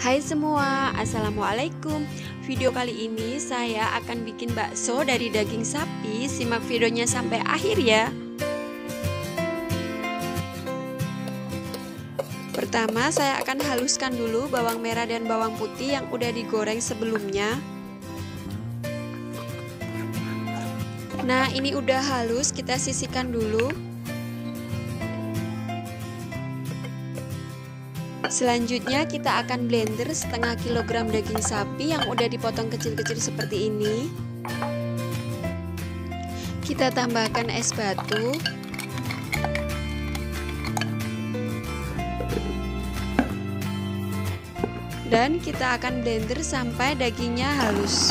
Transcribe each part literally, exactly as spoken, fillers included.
Hai semua, assalamualaikum. Video kali ini saya akan bikin bakso dari daging sapi. Simak videonya sampai akhir ya. Pertama saya akan haluskan dulu bawang merah dan bawang putih yang udah digoreng sebelumnya. Nah ini udah halus, kita sisihkan dulu. Selanjutnya kita akan blender setengah kilogram daging sapi yang udah dipotong kecil-kecil seperti ini. Kita tambahkan es batu. Dan kita akan blender sampai dagingnya halus.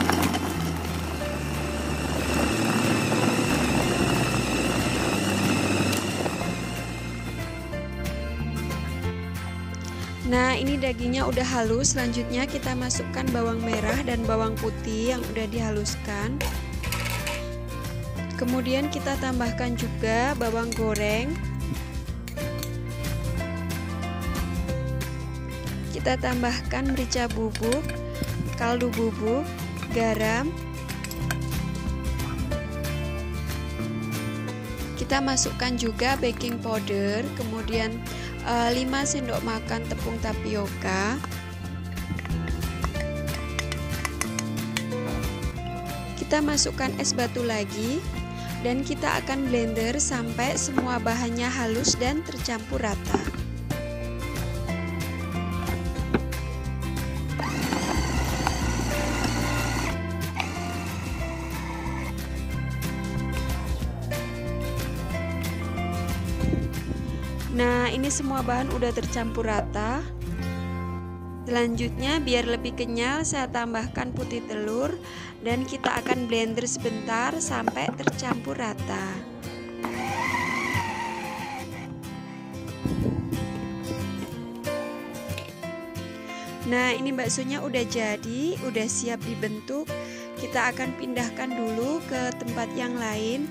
Nah ini dagingnya udah halus. Selanjutnya kita masukkan bawang merah dan bawang putih yang udah dihaluskan. Kemudian kita tambahkan juga bawang goreng. Kita tambahkan merica bubuk, kaldu bubuk, garam. Kita masukkan juga baking powder, kemudian lima sendok makan tepung tapioka. Kita masukkan es batu lagi dan kita akan blender sampai semua bahannya halus dan tercampur rata. Nah ini semua bahan udah tercampur rata. Selanjutnya biar lebih kenyal saya tambahkan putih telur dan kita akan blender sebentar sampai tercampur rata. Nah ini baksonya udah jadi, udah siap dibentuk. Kita akan pindahkan dulu ke tempat yang lain.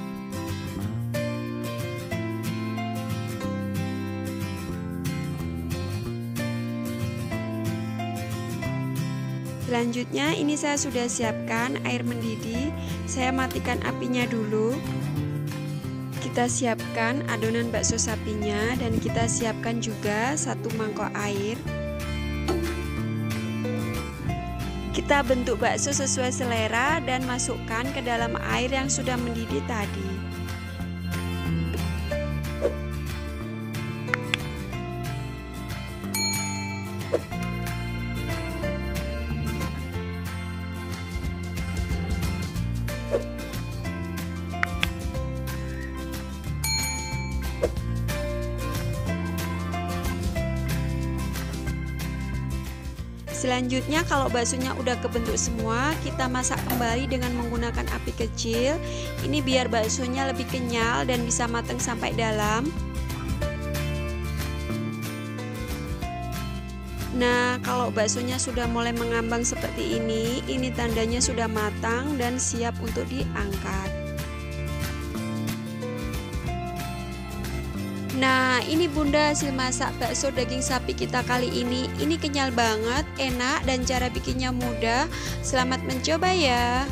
Selanjutnya ini saya sudah siapkan air mendidih. Saya matikan apinya dulu. Kita siapkan adonan bakso sapinya dan kita siapkan juga satu mangkok air. Kita bentuk bakso sesuai selera dan masukkan ke dalam air yang sudah mendidih tadi. Selanjutnya kalau baksonya udah kebentuk semua, kita masak kembali dengan menggunakan api kecil. Ini biar baksonya lebih kenyal dan bisa matang sampai dalam. Nah kalau baksonya sudah mulai mengambang seperti ini, ini tandanya sudah matang dan siap untuk diangkat. Nah ini bunda hasil masak bakso daging sapi kita kali ini. Ini kenyal banget, enak dan cara bikinnya mudah. Selamat mencoba ya.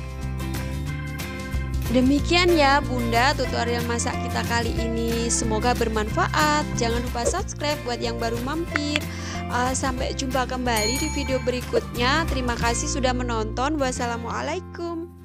Demikian ya bunda tutorial masak kita kali ini. Semoga bermanfaat. Jangan lupa subscribe buat yang baru mampir. uh, Sampai jumpa kembali di video berikutnya. Terima kasih sudah menonton. Wassalamualaikum.